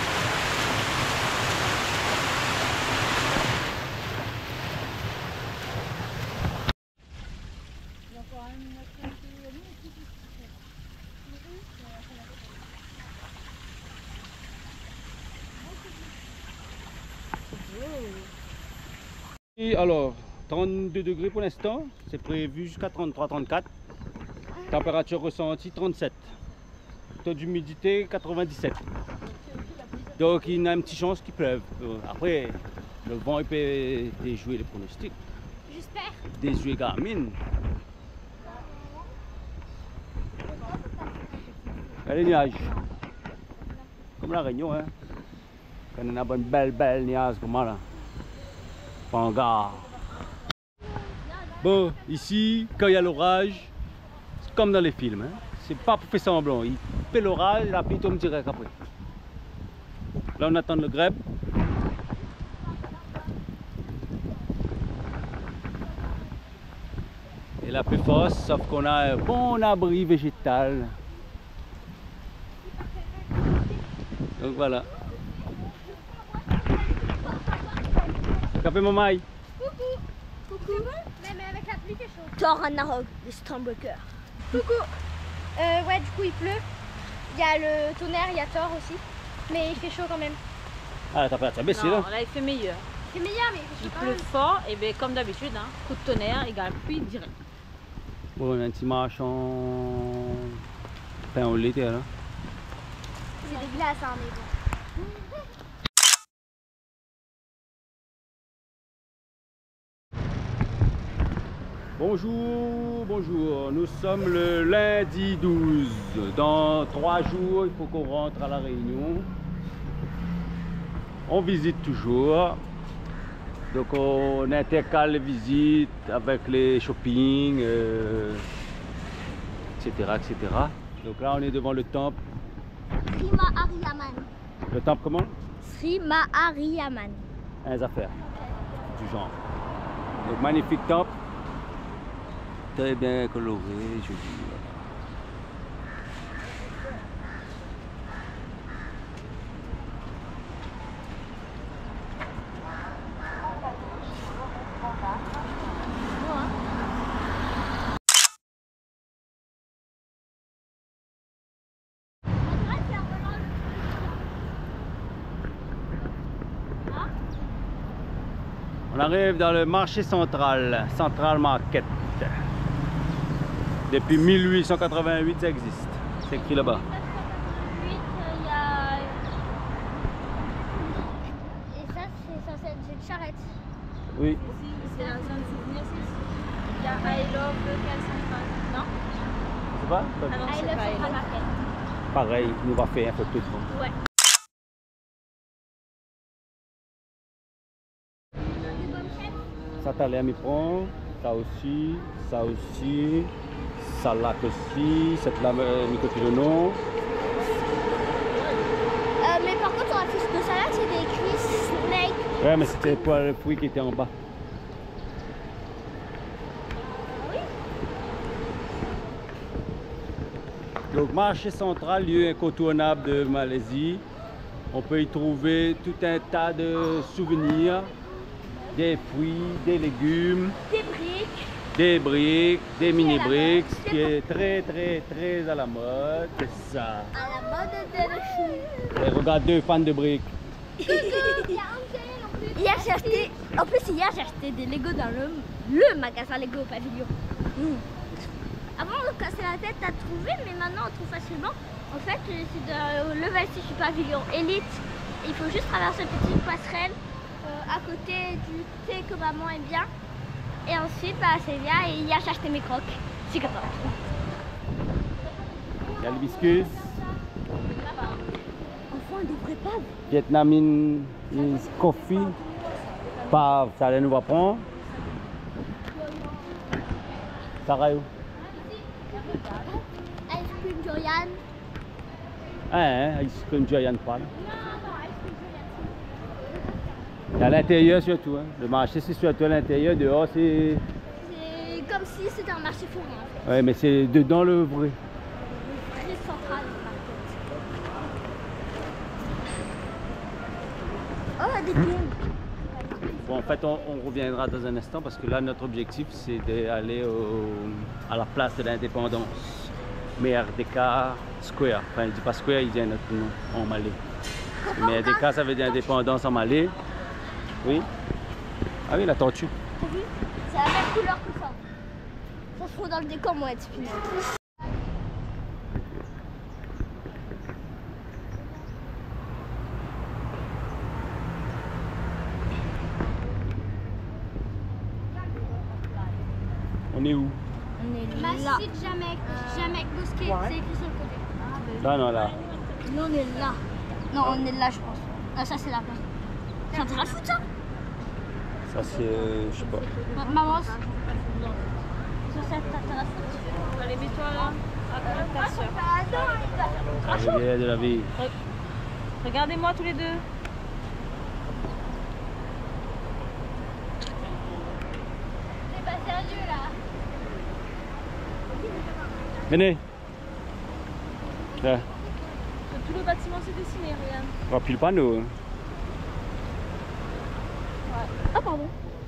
Et alors, 32 degrés pour l'instant, c'est prévu jusqu'à 33-34. Température ressentie 37. Taux d'humidité 97. Donc il y a une petite chance qu'il pleuve. Après, le vent il peut déjouer les pronostics. J'espère. Déjouer Garmin. Il y a les nuages. Comme la Réunion, hein. Quand on a une belle nuage comme là. Panga. Bon, ici, quand il y a l'orage, c'est comme dans les films. Hein. C'est pas pour faire semblant. Il fait l'orage, la pluie tombe direct après. Là, on attend le grèbe. Et la pluie force, sauf qu'on a un bon abri végétal. Donc voilà. Café Mamaï. Coucou. Même avec la pluie, c'est chaud. Thor Ragnarok, le Stormbreaker. Coucou. Ouais, du coup, il pleut. Il y a le tonnerre, il y a Thor aussi. Mais il fait chaud quand même. Ah, la température a baissé là. Non, là il fait meilleur. C'est meilleur, mais il fait Il chaud quand pleut même. fort, et bien comme d'habitude, hein, coup de tonnerre égale pluie direct. Bon, on a un petit marchand. Enfin, on l'était là. C'est des glaces, hein, mais bon. Bonjour, bonjour. Nous sommes le lundi 12. Dans 3 jours, il faut qu'on rentre à La Réunion. On visite toujours. Donc on intercale les visites avec les shopping, etc., etc. Donc là, on est devant le temple. Sri Mahariyaman. Le temple comment? Sri Mahariyaman. Les affaires du genre. Donc magnifique temple. Très bien coloré, joli. On arrive dans le marché central, Central Market. Depuis 1888, ça existe. C'est écrit là-bas. Et ça, c'est censé être une charrette. Oui. C'est un souvenir, il y a I Love Local Central, non? C'est pas? Ah non, I c'est love pas I Central Love. Market. Pareil, il nous va faire un peu tout le monde. Ouais. Ça t'as l'air, m'y prend. Ça aussi, ça là aussi, cette là, le nom. Mais par contre, sur la fiche de salade, c'est écrit snake. Ouais, mais c'était pour le fruit qui était en bas. Donc, marché central, lieu incontournable de Malaisie. On peut y trouver tout un tas de souvenirs, des fruits, des légumes, Des briques. des mini-briques, ce qui est très à la mode. C'est ça. À la mode de le Et regarde, 2 fans de briques. Hier, j'ai acheté. En plus, hier, j'ai acheté des Lego dans le magasin Lego au pavillon. Avant, on nous cassait la tête à trouver, mais maintenant, on trouve facilement. En fait, c'est dans le level 6 du pavillon Elite. Il faut juste traverser une petite passerelle à côté du thé que maman aime bien. Et ensuite, bah, c'est bien. Et hier, j'ai acheté mes crocs. C'est comme ça. Il y a l'hibiscus. Enfin, on devrait pas. Vietnamese coffee. Pave, ça allait nous va prendre. Ça va où? Ice cream Joyan. Hein, ice cream Giant Pan. Et à l'intérieur surtout, hein. Le marché c'est surtout à l'intérieur, dehors c'est... C'est comme si c'était un marché fourni en fait. Ouais, mais c'est dedans le vrai. Très central. Oh, des games. Bon, en fait, on reviendra dans un instant parce que là, notre objectif, c'est d'aller à la place de l'indépendance. MRDK Square. Enfin, il dit pas Square, il dit un autre nom en malais. MRDK, ça veut dire indépendance en malais. Oui. Ah oui, la tortue. T'as vu? C'est la même couleur que ça. Ça se trouve dans le décor, moi, être spinner. On est où? On est là. Masjid Jamek Mosquée, c'est écrit sur le côté. Là, non, là. Nous, on est là. Non, on est là, je pense. Ah, ça, c'est là-bas. C'est un terrain de foot, ça? Ça, c'est... je sais pas. Maman, Ça, c'est un terrain de foot. allez, mets-toi là, à côté de ta soeur. Ah non, La rivière de la vie. Regardez-moi tous les deux. c'est pas sérieux, là. Venez. Là. Tout le bâtiment s'est dessiné, regarde. Remplis le panneau. Hein. Ah, pardon.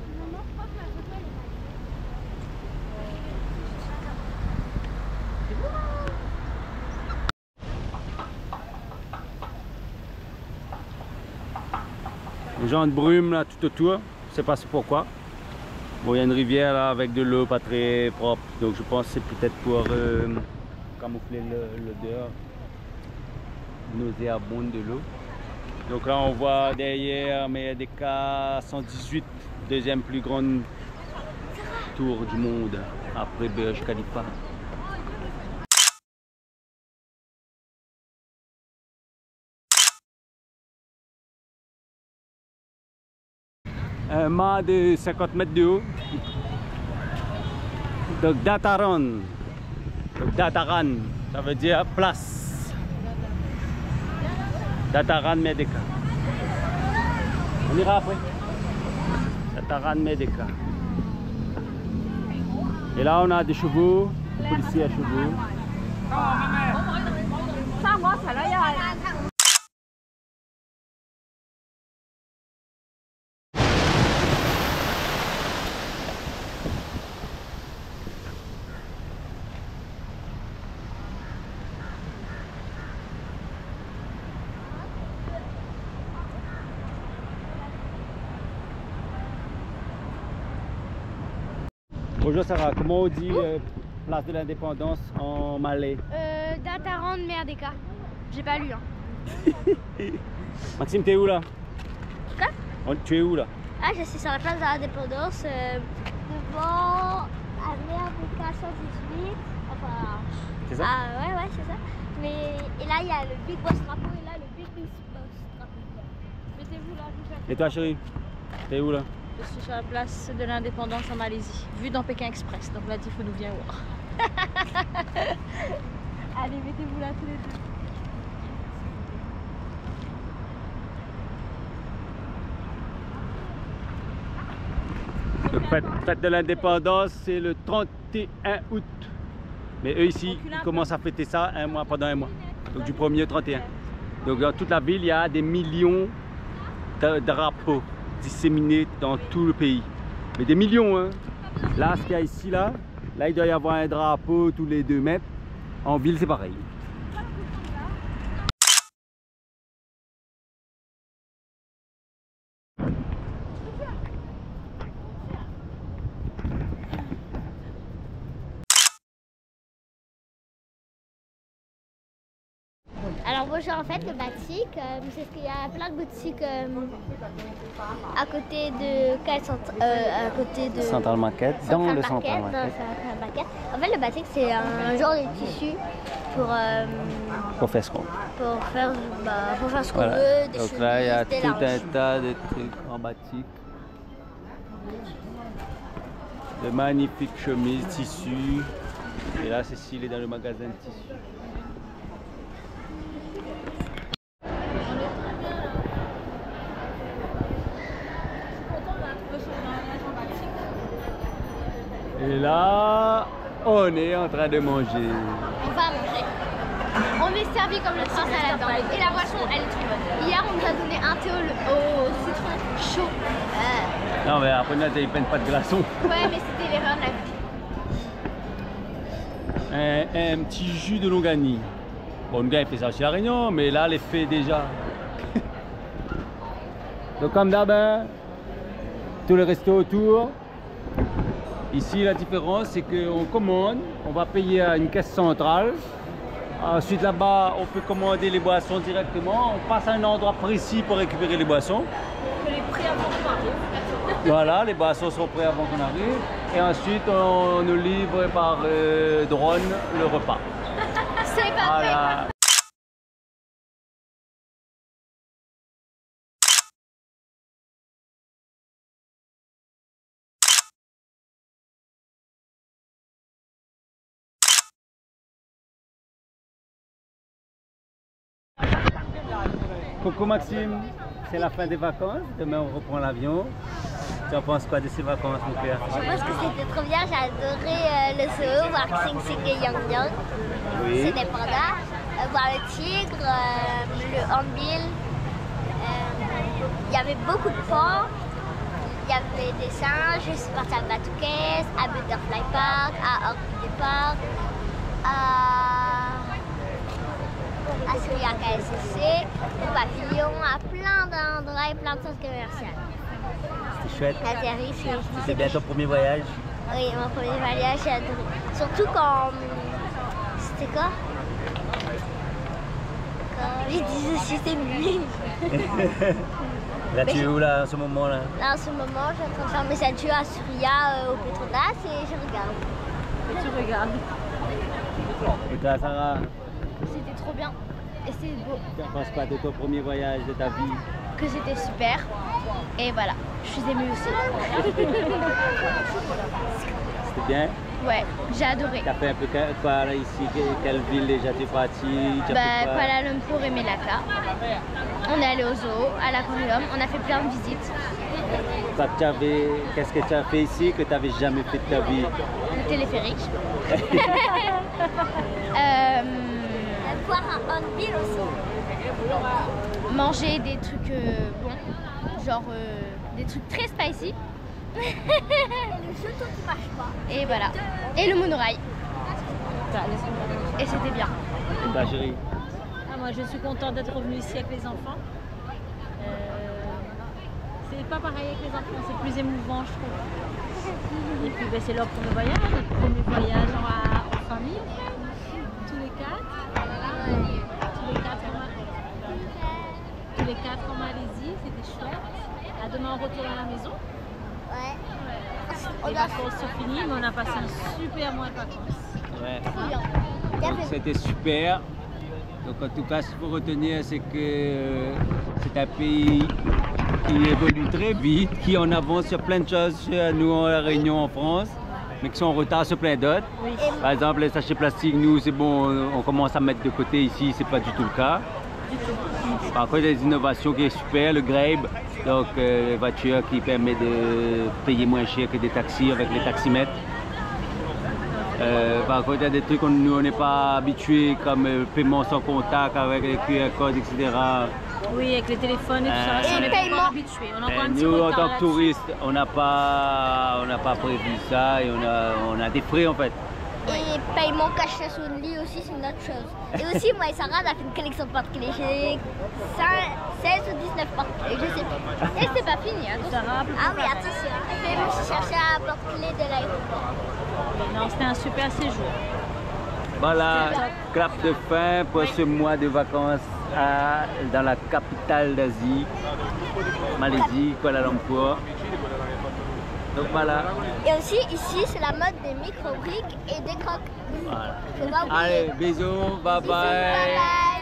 Les gens de brume là tout autour, je sais pas pourquoi. Bon, il y a une rivière là avec de l'eau pas très propre, donc je pense que c'est peut-être pour camoufler l'odeur nauséabonde de l'eau. Donc là on voit derrière MRDK 118, deuxième plus grande tour du monde après Burj Khalifa. Un mât de 50 mètres de haut. Donc Dataran. Donc Dataran, ça veut dire place. Dataran Merdeka. On ira après. Dataran Merdeka. Et là on a des chevaux, des policiers à chevaux. Bonjour Sarah, comment on dit place de l'indépendance en malais? Dataran Merdeka. J'ai pas lu. Hein. Maxime, t'es où là? Quoi? Tu es où là? Ah, je suis sur la place de l'indépendance, devant Merdeka 118. Enfin. C'est ça? Ah, ouais, c'est ça. Mais, et là, il y a le Big Boss drapeau et là, le Big Boss drapeau. Mettez-vous là, vous. Et toi chérie? T'es où là? Je suis sur la place de l'indépendance en Malaisie, vue dans Pékin Express. Donc là, Tifo nous vient voir. Allez, mettez-vous là tous les deux. Le fête de l'indépendance, c'est le 31 août. Mais eux ici, ils commencent à fêter ça pendant un mois. Donc du 1er au 31. Donc dans toute la ville, il y a des millions de drapeaux disséminés dans tout le pays. Mais des millions, hein. Là, ce qu'il y a ici, là, il doit y avoir un drapeau tous les 2 mètres. En ville, c'est pareil. Alors bonjour, en fait le batik, c'est qu'il y a plein de boutiques à côté de Central Market, dans le Central Market. En fait le batik c'est un genre de tissu Pour faire ce qu'on veut. pour faire ce qu'on Voilà. veut, des Donc là, il y a chemises, des tout un larges. tas de trucs en batik. De magnifiques chemises, tissus. Et là, Cécile est dans le magasin de tissus. Et là, on est en train de manger. On va manger. On est servi comme le prince à la dent. Et la boisson, elle est trop bonne. Hier, on nous a donné un thé au citron chaud. Non, mais après, là, ils prennent pas de glaçons. Ouais, mais c'était l'erreur de la vie. Un petit jus de Longani. Bon, le gars, il fait ça aussi à Réunion, mais là, les fait déjà. Donc, comme d'hab, hein, tous les restos autour. Ici, la différence, c'est qu'on commande, on va payer à une caisse centrale. Ensuite, là-bas, on peut commander les boissons directement. On passe à un endroit précis pour récupérer les boissons. Que les prix avant qu'on arrive. Voilà, les boissons sont prêts avant qu'on arrive. Et ensuite, on nous livre par drone le repas. C'est pas Voilà. Coucou Maxime, c'est la fin des vacances. Demain on reprend l'avion. Tu en penses quoi de ces vacances, mon cœur? Je pense que c'était trop bien, j'ai adoré le zoo, voir Xing Xing et Yang Yang. Oui. C'était panda, voir le tigre, le hornbill. Il y avait beaucoup de porcs, il y avait des singes, je suis partie à Batuquet, à Butterfly Park, à Orchid Park, à Suriaka SCC, au pavillon, à plein d'endroits et plein de centres commerciaux. C'est chouette. La Terry, C'est bien ton premier voyage? oui, mon premier voyage, j'ai adoré. Surtout quand... C'était quoi? Quand j'ai dit c'était mieux. Là tu es où là, en ce moment là? Là, en ce moment, je suis en train de faire mes adieux à Suria au Petronas regarde. Et tu regardes. Et toi, Sarah, C'était trop bien. Et c'est beau. tu ne penses pas de ton premier voyage de ta vie? Que c'était super. Et voilà, je suis émue aussi. C'était bien? Ouais, j'ai adoré. Tu as fait un peu quoi là, ici? Quelle ville déjà tu es parti? Tu as fait quoi? Kuala Lumpur et Melaka. On est allé au zoo, à l'aquarium, on a fait plein de visites. Qu'est-ce que tu as fait ici que tu n'avais jamais fait de ta vie? Le téléphérique. Voir un Hornbill aussi. Manger des trucs bons, genre des trucs très spicy. Et le château qui marche pas. Et voilà. Et le monorail. Et c'était bien. Et toi, chérie? Ah, moi, je suis contente d'être revenue ici avec les enfants. C'est pas pareil avec les enfants, c'est plus émouvant, je trouve. Et puis, ben, c'est leur premier voyage, notre premier voyage en famille, tous les quatre. Tous les quatre en Malaisie, c'était chouette. À demain, on retourne à la maison. Ouais. Les vacances sont finies, mais on a passé un super mois de vacances. Ouais. Trop bien. Donc, c'était super. Donc en tout cas, ce qu'il faut retenir, c'est que c'est un pays qui évolue très vite, qui est en avance sur plein de choses chez nous en La Réunion, en France, mais qui sont en retard sur plein d'autres. Oui. Par exemple, les sachets plastiques, nous, c'est bon, on commence à mettre de côté ici, c'est pas du tout le cas. Par contre, il y a des innovations qui sont super, le Grabe, donc voiture qui permet de payer moins cher que des taxis avec les taximètres. Par contre, il y a des trucs que nous on n'est pas habitués, comme paiement sans contact avec les QR codes, etc. Oui, avec les téléphones et tout ça, on n'est pas encore habitués. On a encore un petit Nous, en retard tant que là-dessus. touristes, on n'a pas prévu ça et on a des frais en fait. Et paiement cashless only aussi, c'est une autre chose. Et aussi, moi et Sarah, on a fait une collection de porte-clés. J'ai 16 ou 19 porte-clés, je sais pas. Et c'est pas fini, attention. Sarah, Ah oui, attention. Je vais me chercher un porte-clés de l'aéroport. non, c'était un super séjour. Voilà, clap de fin pour ce mois de vacances dans la capitale d'Asie, Malaisie, Kuala Lumpur. Donc voilà. Et aussi, ici, c'est la mode des micro-briques et des crocs. Voilà. Faut pas oublier. Allez, bisous, bye Bisous, bye. bye bye.